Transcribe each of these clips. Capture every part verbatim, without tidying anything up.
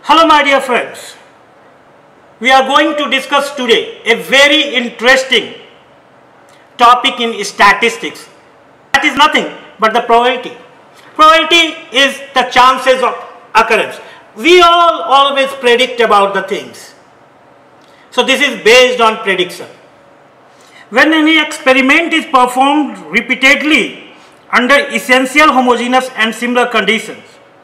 Hello my dear friends, we are going to discuss today a very interesting topic in statistics. That is nothing but the probability. Probability is the chances of occurrence. We all always predict about the things. So this is based on prediction. When any experiment is performed repeatedly under essential homogeneous and similar conditions,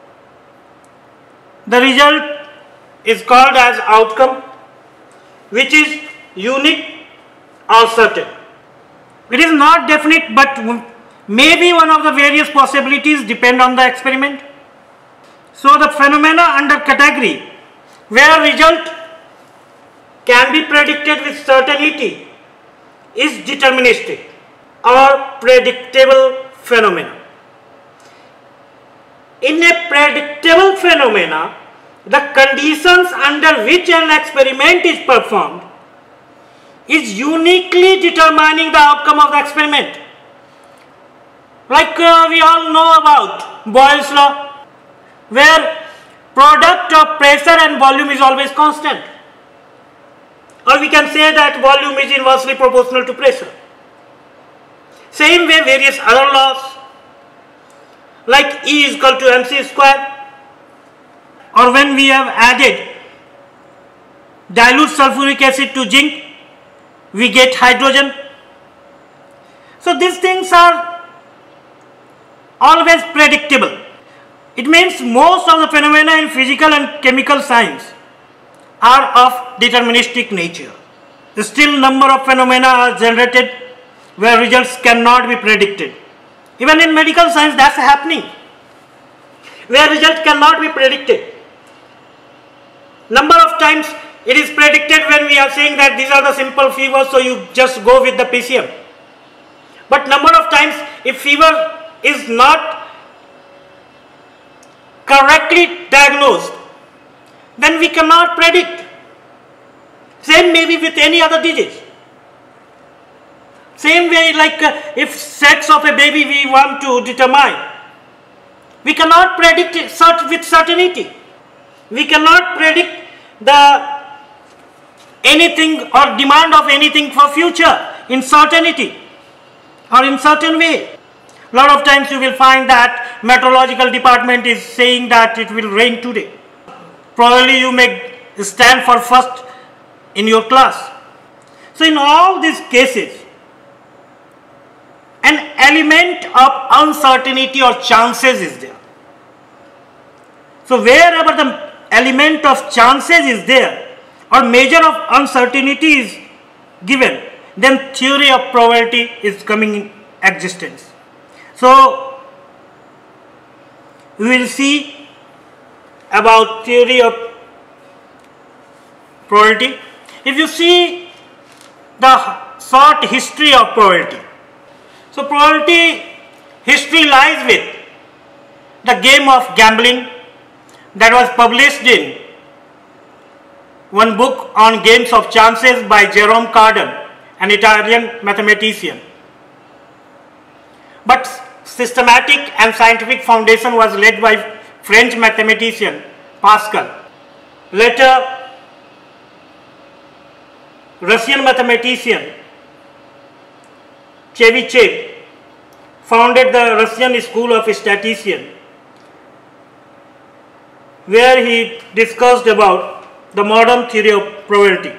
the result is called as outcome, which is unique or certain. It is not definite, but maybe one of the various possibilities depend on the experiment. So the phenomena under category where result can be predicted with certainty is deterministic or predictable phenomena. In a predictable phenomena, the conditions under which an experiment is performed is uniquely determining the outcome of the experiment. Like uh, we all know about Boyle's law, where product of pressure and volume is always constant. Or we can say that volume is inversely proportional to pressure. Same way various other laws, like E is equal to mc square, or when we have added dilute sulfuric acid to zinc, we get hydrogen. So these things are always predictable. It means most of the phenomena in physical and chemical science are of deterministic nature. The still number of phenomena are generated where results cannot be predicted. Even in medical science that's happening, where result cannot be predicted. Number of times it is predicted when we are saying that these are the simple fevers, so you just go with the P C M. But number of times if fever is not correctly diagnosed, then we cannot predict. Same maybe with any other disease. Same way like uh, if sex of a baby we want to determine, we cannot predict it cert with certainty. We cannot predict the anything or demand of anything for future in certainty or in certain way. A lot of times you will find that meteorological department is saying that it will rain today. Probably you may stand for first in your class. So in all these cases, an element of uncertainty or chances is there. So wherever the element of chances is there or measure of uncertainty is given, then theory of probability is coming in existence. So we will see about theory of probability. If you see the short history of probability, so probability history lies with the game of gambling that was published in one book on games of chances by Jerome Cardan, an Italian mathematician. But systematic and scientific foundation was led by French mathematician Pascal. Later, Russian mathematician Chebyshev founded the Russian School of Statistician, where he discussed about the modern theory of probability.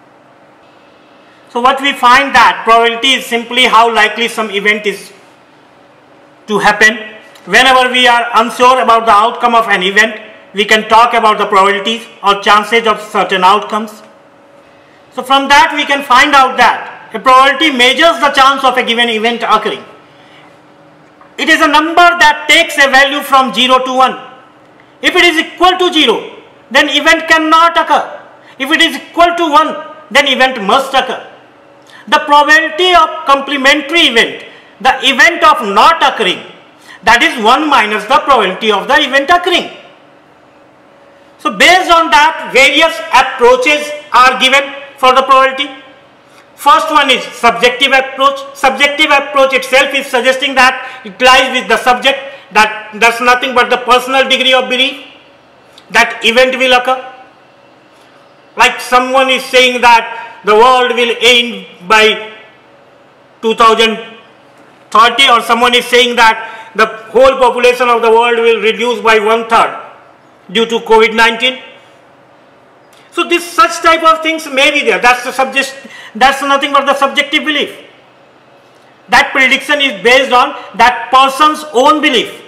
So what we find that probability is simply how likely some event is to happen. Whenever we are unsure about the outcome of an event, we can talk about the probabilities or chances of certain outcomes. So from that we can find out that a probability measures the chance of a given event occurring. It is a number that takes a value from zero to one. If it is equal to zero, then event cannot occur. If it is equal to one, then event must occur. The probability of complementary event, the event of not occurring, that is one minus the probability of the event occurring. So based on that, various approaches are given for the probability. First one is subjective approach. Subjective approach itself is suggesting that it lies with the subject, that does nothing but the personal degree of belief. that event will occur. Like someone is saying that the world will end by two thousand thirty, or someone is saying that the whole population of the world will reduce by one third due to COVID nineteen. So this such type of things may be there. That's the subject, that's nothing but the subjective belief. That prediction is based on that person's own belief.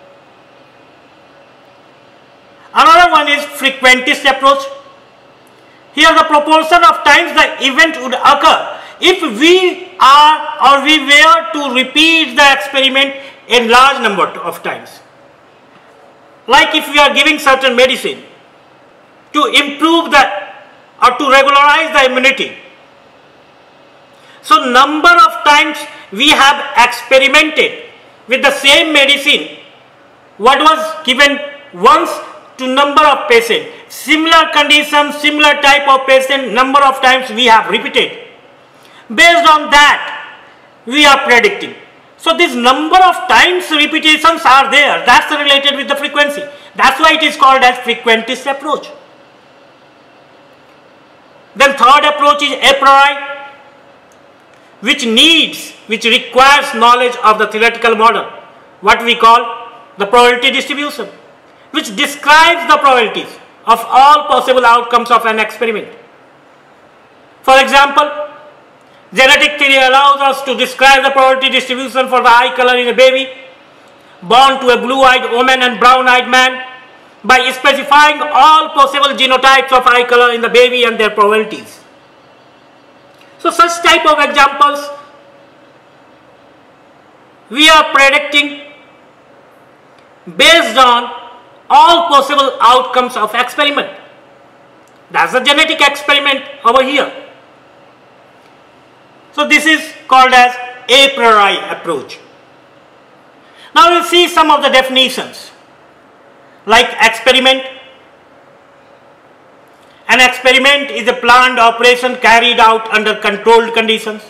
Another one is frequentist approach. Here the proportion of times the event would occur if we are or we were to repeat the experiment a large number of times. Like if we are giving certain medicine to improve the or to regularize the immunity. So number of times we have experimented with the same medicine, what was given once to number of patients, similar conditions, similar type of patient, number of times we have repeated. Based on that, we are predicting. So this number of times repetitions are there. That's related with the frequency. That's why it is called as frequentist approach. Then third approach is a priori, which needs, which requires knowledge of the theoretical model, what we call the probability distribution, which describes the probabilities of all possible outcomes of an experiment. For example, genetic theory allows us to describe the probability distribution for the eye color in a baby born to a blue-eyed woman and brown-eyed man by specifying all possible genotypes of eye color in the baby and their probabilities. So such type of examples we are predicting based on all possible outcomes of experiment. That's the genetic experiment over here. So this is called as a priori approach. Now we'll see some of the definitions. Like experiment. An experiment is a planned operation carried out under controlled conditions.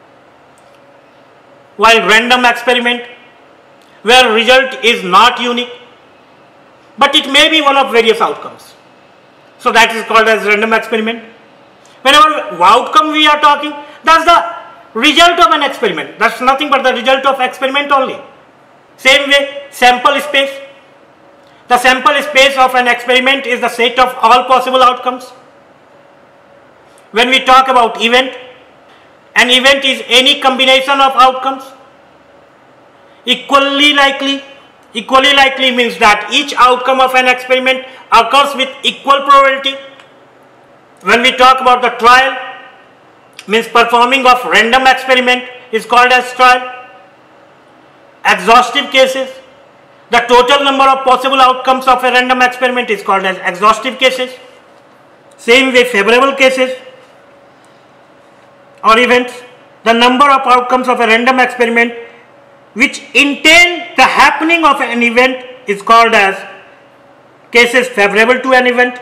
While random experiment, where result is not unique, but it may be one of various outcomes. So that is called as random experiment. Whenever outcome we are talking, that's the result of an experiment. That's nothing but the result of experiment only. Same way, sample space. The sample space of an experiment is the set of all possible outcomes. When we talk about event, an event is any combination of outcomes. Equally likely. Equally likely means that each outcome of an experiment occurs with equal probability. When we talk about the trial, means performing of random experiment is called as trial. Exhaustive cases, the total number of possible outcomes of a random experiment is called as exhaustive cases. Same way, favorable cases or events, the number of outcomes of a random experiment which entail the happening of an event is called as cases favorable to an event.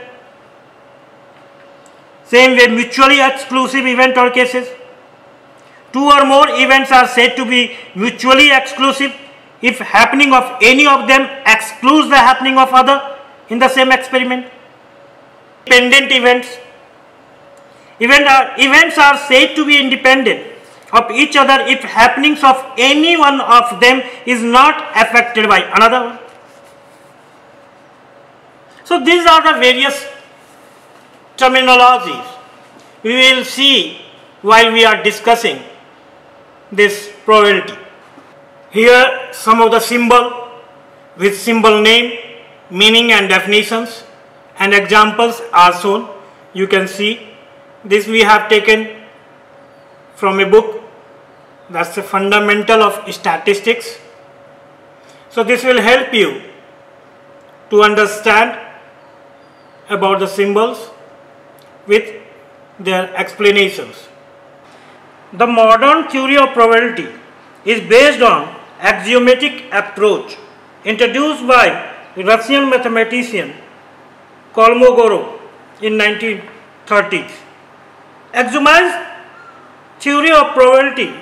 Same way, mutually exclusive event or cases. Two or more events are said to be mutually exclusive if happening of any of them excludes the happening of other in the same experiment. Independent events. Event are, events are said to be independent of each other if happenings of any one of them is not affected by another one. So these are the various terminologies we will see while we are discussing this probability. Here some of the symbol with symbol name, meaning and definitions and examples are shown. You can see this we have taken from a book, that's the Fundamental of Statistics. So this will help you to understand about the symbols with their explanations. The modern theory of probability is based on axiomatic approach introduced by Russian mathematician Kolmogorov in nineteen thirties. Axiomatic theory of probability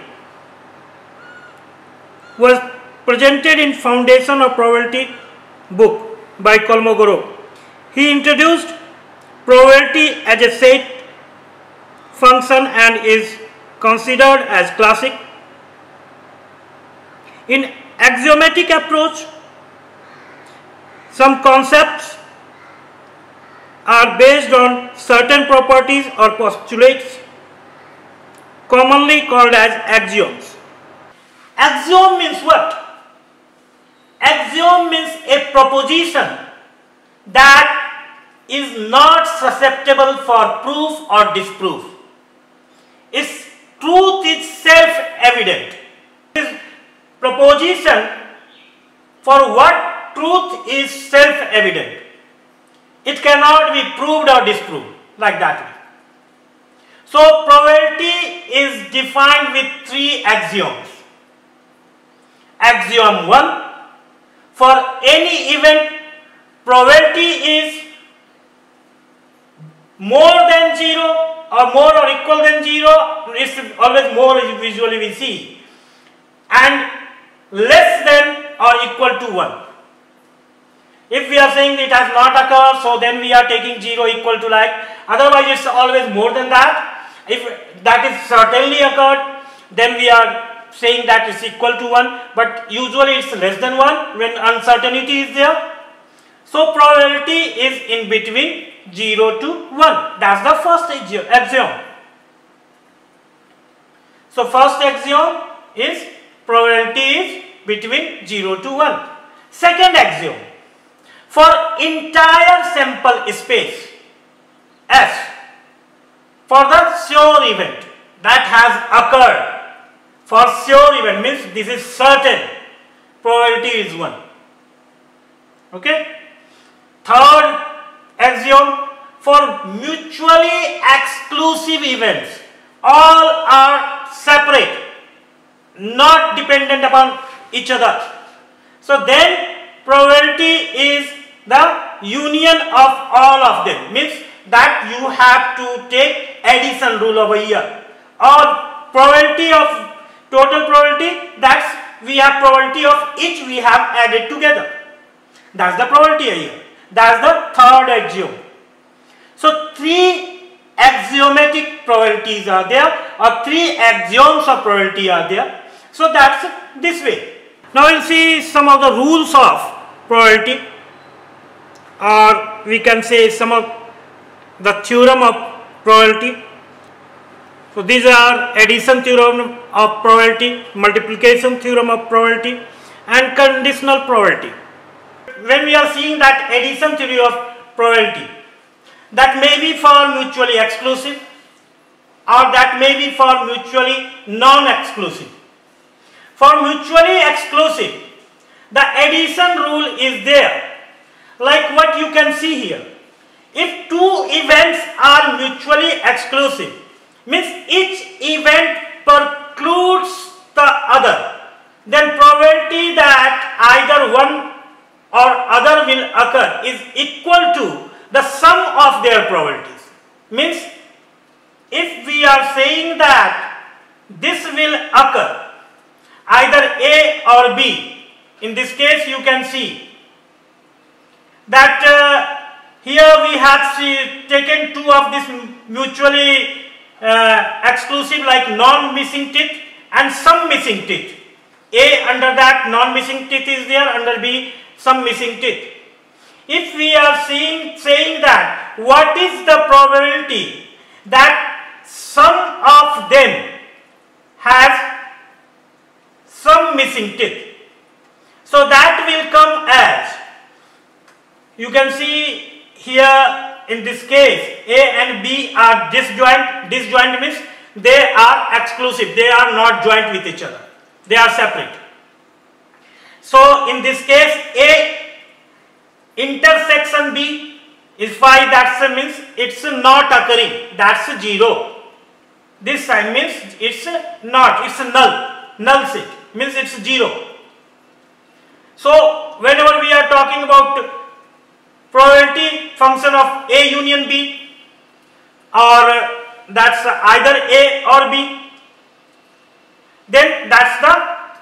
was presented in Foundation of Probability book by Kolmogorov. he introduced probability as a set function and is considered as classic. In axiomatic approach, some concepts are based on certain properties or postulates, commonly called as axioms. Axiom means what? Axiom means a proposition that is not susceptible for proof or disproof. Its truth is self-evident. This proposition for what truth is self-evident. It cannot be proved or disproved like that. So probability is defined with three axioms. Axiom one, for any event, probability is more than zero or more or equal than zero. It's always more visually we see, and less than or equal to one. If we are saying it has not occurred, so then we are taking zero equal to like, otherwise it's always more than that. If that is certainly occurred, then we are saying that it's equal to one, but usually it's less than one when uncertainty is there. So probability is in between zero to one. That's the first axiom. So first axiom is probability is between zero to one. Second axiom, for entire sample space S, for the sure event that has occurred, for sure event means this is certain, probability is one. Okay. Third axiom, for mutually exclusive events, all are separate, not dependent upon each other. So then probability is the union of all of them, means that you have to take addition rule over here, or probability of total probability, that's we have probability of each we have added together. That's the probability here. That's the third axiom. So three axiomatic probabilities are there, or three axioms of probability are there. So that's this way. Now we'll see some of the rules of probability, or we can say some of the theorem of probability. So these are addition theorem of probability, multiplication theorem of probability, and conditional probability. When we are seeing that addition theory of probability, that may be for mutually exclusive, or that may be for mutually non-exclusive. For mutually exclusive, the addition rule is there, like what you can see here. If two events are mutually exclusive, means each event precludes the other, then probability that either one or other will occur is equal to the sum of their probabilities. Means if we are saying that this will occur, either A or B, in this case you can see that uh, here we have see, taken two of this mutually uh, exclusive, like non-missing teeth and some missing teeth. A under that non-missing teeth is there, under B some missing teeth. If we are seeing, saying that what is the probability that some of them has some missing teeth, so that will come as, you can see here in this case A and B are disjoint. Disjoint means they are exclusive, they are not joint with each other, they are separate. So in this case A intersection B is five, that means it's not occurring, that's zero. This sign means it's not, it's null, null set, means it's zero. So whenever we are talking about probability function of A union B, or that's either A or B, then that's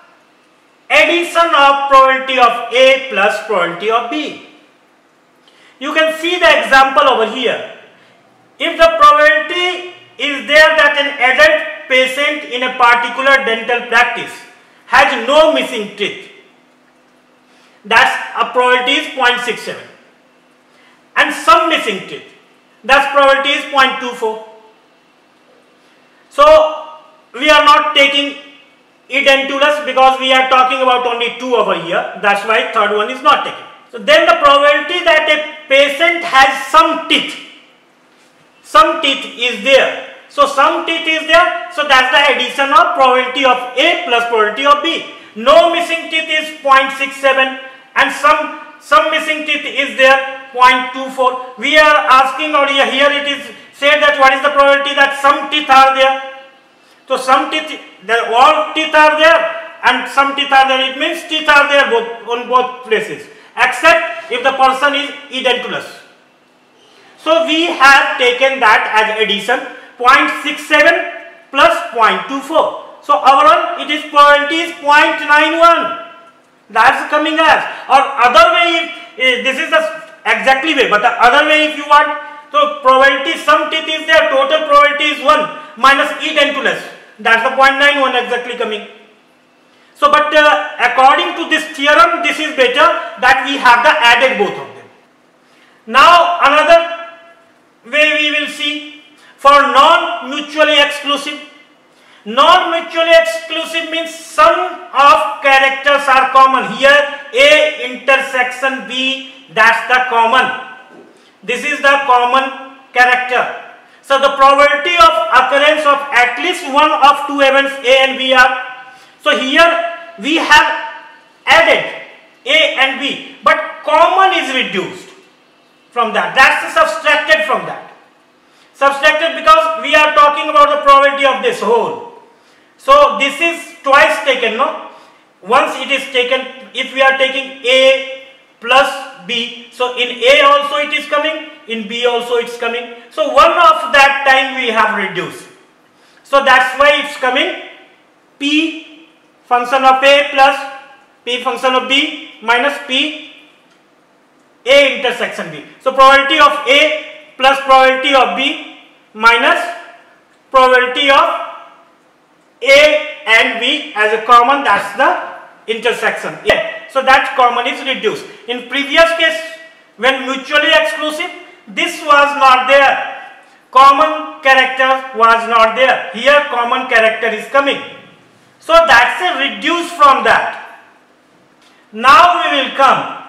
the addition of probability of A plus probability of B. You can see the example over here. If the probability is there that an adult patient in a particular dental practice has no missing teeth, that's a probability is zero point six seven, and some missing teeth, that's probability is zero point two four. So we are not taking edentulous because we are talking about only two over here, that's why third one is not taken. So then the probability that a patient has some teeth, some teeth is there. So some teeth is there, so that's the addition of probability of A plus probability of B. No missing teeth is zero point six seven and some some missing teeth is there zero point two four. We are asking, or here it is said that what is the probability that some teeth are there. So some teeth, there all teeth are there and some teeth are there. It means teeth are there both on both places, except if the person is edentulous. So we have taken that as addition, zero point six seven plus zero point two four. So overall it is probability is zero point nine one. That's coming as, or other way, if, this is the exactly way, but the other way if you want, so probability some teeth is there, total probability is one minus edentulous. That's the zero point nine one exactly coming. So but uh, according to this theorem, this is better that we have the added both of them. Now another way we will see for non-mutually exclusive. Non-mutually exclusive means sum of characters are common. Here A intersection B, that's the common. This is the common character. So the probability of occurrence of at least one of two events A and B are. So here we have added A and B, but common is reduced from that. That's subtracted from that. Subtracted because we are talking about the probability of this whole. So this is twice taken, no? Once it is taken, if we are taking A plus B, so in A also it is coming, in B also it's coming. So one of that time we have reduced. So that's why it's coming P function of A plus P function of B minus P A intersection B. So probability of A plus probability of B minus probability of A and B as a common, that's the intersection. Yeah. So that common is reduced. In previous case, when mutually exclusive, this was not there. Common character was not there. Here common character is coming. So that's a reduce from that. Now we will come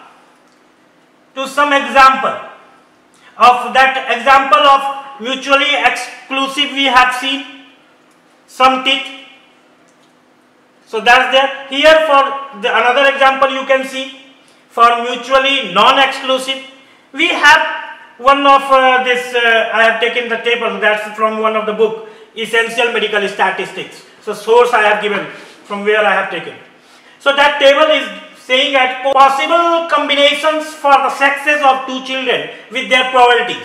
to some example of that example of mutually exclusive. We have seen some teeth. So that's there. Here for the another example you can see for mutually non-exclusive. We have one of uh, this, uh, I have taken the table, that's from one of the book, Essential Medical Statistics. So source I have given from where I have taken. So that table is saying that possible combinations for the sexes of two children with their probabilities.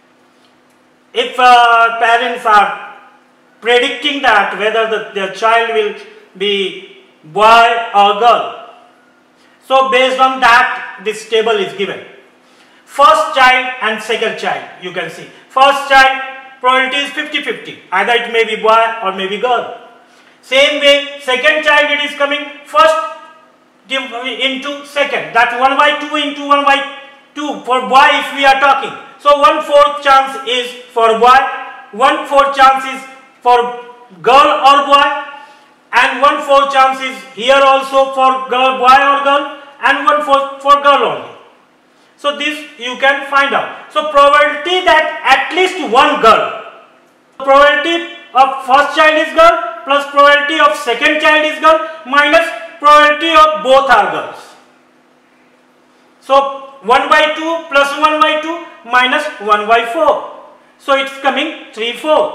If uh, parents are predicting that whether the, their child will be boy or girl. So based on that this table is given. First child and second child you can see. First child probability is fifty fifty. Either it may be boy or may be girl. Same way second child it is coming first into second. That one by two into one by two for boy if we are talking. So one fourth chance is for boy. One fourth chance is for girl or boy. And one fourth chance is here also for girl, boy or girl, and one for, for girl only. So this you can find out. So probability that at least one girl. Probability of first child is girl plus probability of second child is girl minus probability of both are girls. So one by two plus one by two minus one by four. So it's coming three four.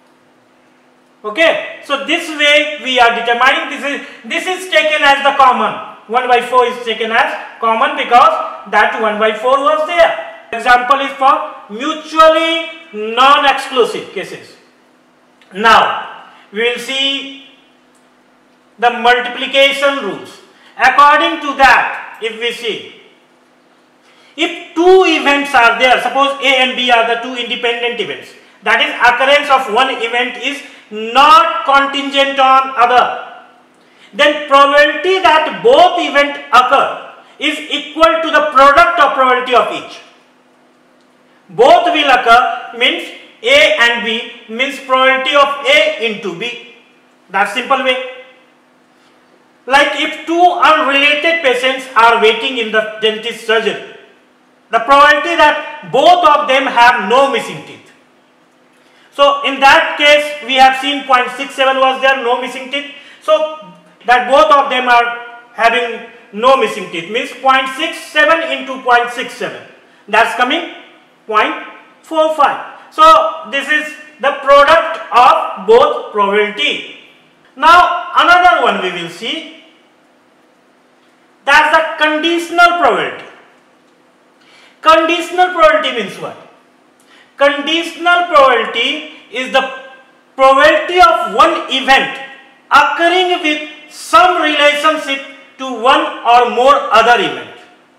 Okay, so this way we are determining this is this is taken as the common. one by four is taken as common because that one by four was there. Example is for mutually non-exclusive cases. Now we will see the multiplication rules. According to that, if we see, if two events are there, suppose A and B are the two independent events, that is occurrence of one event is not contingent on other, then probability that both events occur is equal to the product of probability of each. Both will occur means A and B means probability of A into B. That's simple way. Like if two unrelated patients are waiting in the dentist surgery, the probability that both of them have no missing teeth. So in that case we have seen zero point six seven was there, no missing teeth. So that both of them are having no missing teeth means zero point six seven into zero point six seven. That's coming zero point four five. So this is the product of both probability. Now another one we will see. That's the conditional probability. Conditional probability means what? Conditional probability is the probability of one event occurring with some relationship to one or more other event.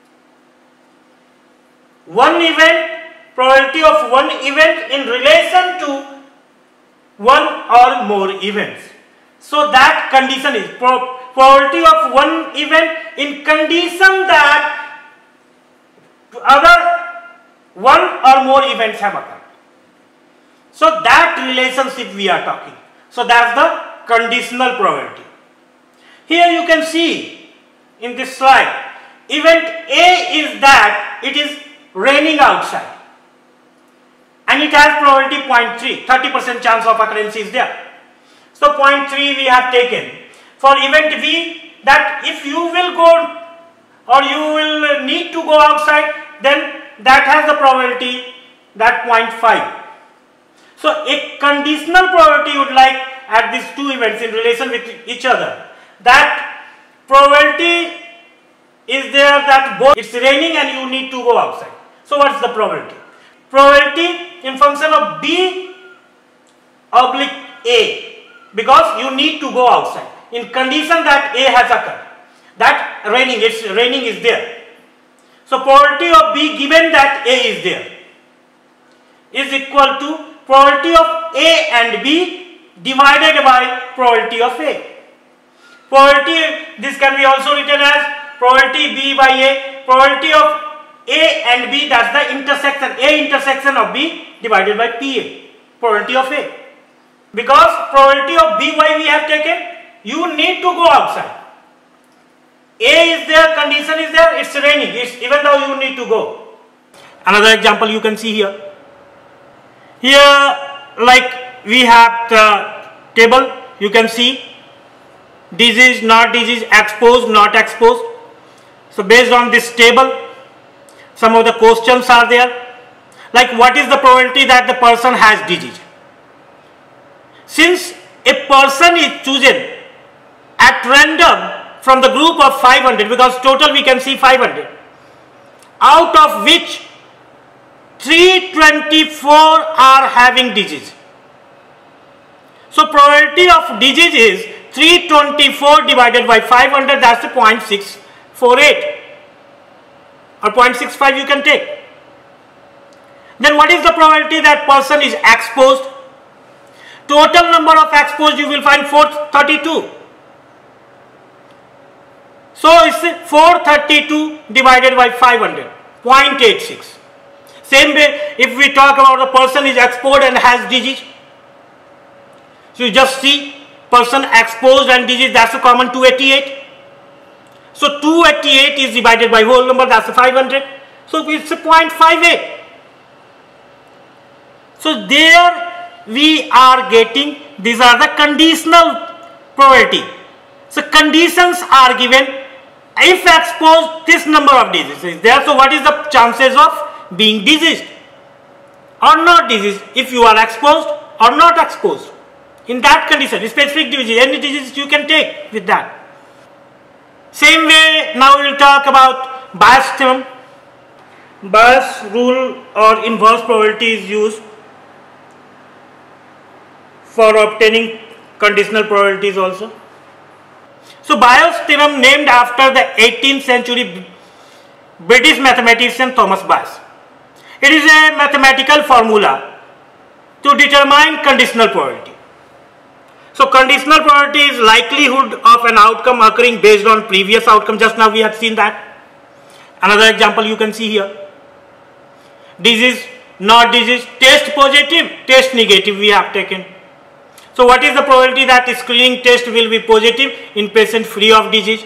One event, probability of one event in relation to one or more events. So that condition is pro probability of one event in condition that other one or more events have occurred. So that relationship we are talking. So that's the conditional probability. Here you can see in this slide, event A is that it is raining outside and it has probability zero point three, thirty percent chance of occurrence is there. So zero point three we have taken. For event B, that if you will go or you will need to go outside, then that has the probability that zero point five. So a conditional probability would like at these two events in relation with each other, that probability is there that both it's raining and you need to go outside. So what is the probability? Probability in function of B oblique A, because you need to go outside in condition that A has occurred, that raining, it's raining is there. So probability of B given that A is there is equal to probability of A and B divided by probability of A. Probability, this can be also written as probability B by A, probability of A and B, that's the intersection, A intersection of B divided by P A, probability of A. Because probability of B why we have taken, you need to go outside. A is there, condition is there, it's raining, it's, even though you need to go. Another example you can see here. Here, like we have the table, you can see disease, not disease, exposed, not exposed. So based on this table, some of the questions are there. Like what is the probability that the person has disease? Since a person is chosen at random from the group of five hundred, because total we can see five hundred, out of which three hundred twenty-four are having disease. So probability of disease is three hundred twenty-four divided by five hundred, that's the zero point six four eight or zero point six five you can take. Then what is the probability that person is exposed? Total number of exposed you will find four hundred thirty-two. So it's four hundred thirty-two divided by five hundred, zero point eight six. Same way if we talk about the person is exposed and has disease. So you just see person exposed and disease, that's a common two hundred eighty-eight. So two hundred eighty-eight is divided by whole number, that's a five hundred. So it's a zero point five eight. So there we are getting, these are the conditional probability. So conditions are given. If exposed, this number of diseases is there. So what is the chances of being diseased or not diseased if you are exposed or not exposed? In that condition, specific disease, any disease you can take with that. Same way, now we will talk about Bayes theorem. Bayes rule or inverse probability is used for obtaining conditional probabilities also. So Bayes theorem, named after the eighteenth century British mathematician Thomas Bayes. It is a mathematical formula to determine conditional probability. So conditional probability is likelihood of an outcome occurring based on previous outcome. Just now we have seen that. Another example you can see here. Disease, not disease, test positive, test negative we have taken. So what is the probability that screening test will be positive in patient free of disease?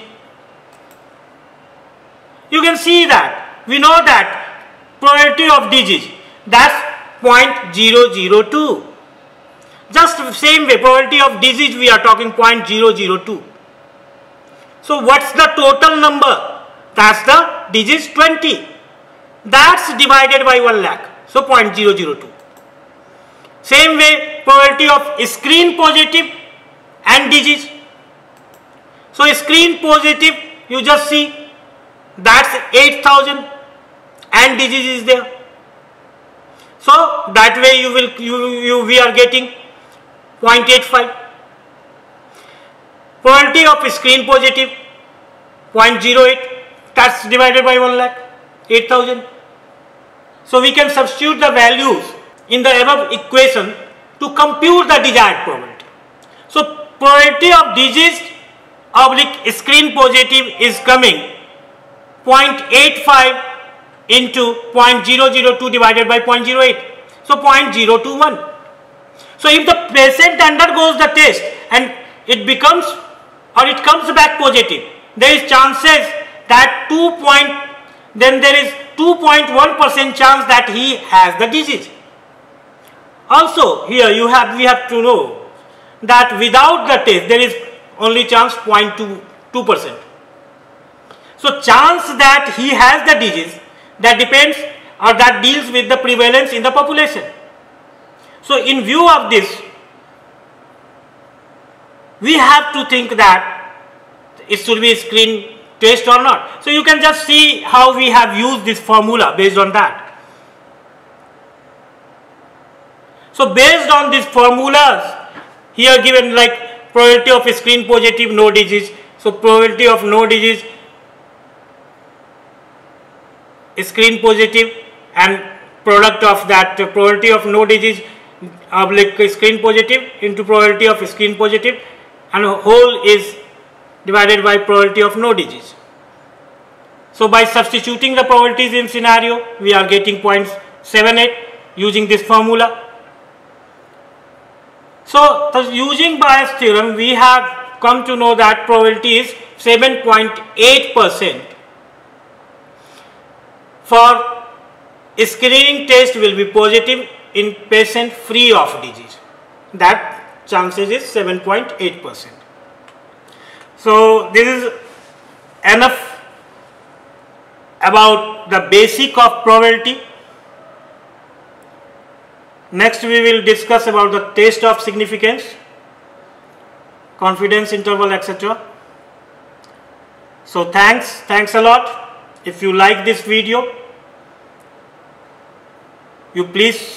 You can see that. We know that probability of disease, that's zero point zero zero two. Just the same way, probability of disease we are talking zero point zero zero two. So what's the total number? That's the disease twenty. That's divided by one lakh. So zero point zero zero two. Same way, probability of screen positive and disease. So screen positive, you just see, that's eight thousand and disease is there. So that way you will you, you we are getting zero point eight five. Probability of screen positive zero point zero eight, that's divided by one lakh, eight thousand. So we can substitute the values in the above equation to compute the desired probability. So probability of disease oblique screen positive is coming zero point eight five into zero point zero zero two divided by zero point zero eight. So zero point zero two one. So if the patient undergoes the test and it becomes or it comes back positive, there is chances that two point then there is two point one percent chance that he has the disease. Also here you have we have to know that without the test there is only chance zero point two percent. So chance that he has the disease, that depends or that deals with the prevalence in the population. So in view of this, we have to think that it should be a screen test or not. So you can just see how we have used this formula based on that. So based on these formulas, here given like probability of screen positive, no disease. So probability of no disease, screen positive, and product of that uh, probability of no disease oblique screen positive into probability of screen positive, and whole is divided by probability of no disease. So by substituting the probabilities in scenario, we are getting zero point seven eight using this formula. So thus using Bayes theorem, we have come to know that probability is seven point eight percent for screening test will be positive in patient free of disease. That chances is seven point eight percent. So this is enough about the basic of probability. Next we will discuss about the test of significance, confidence interval, et cetera. So thanks, thanks a lot. If you like this video, you please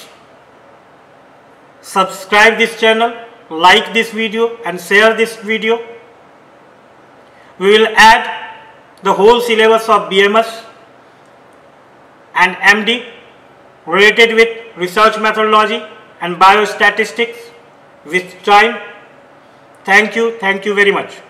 subscribe this channel, like this video and share this video. We will add the whole syllabus of B M S and M D related with research methodology and biostatistics with time. Thank you, thank you very much.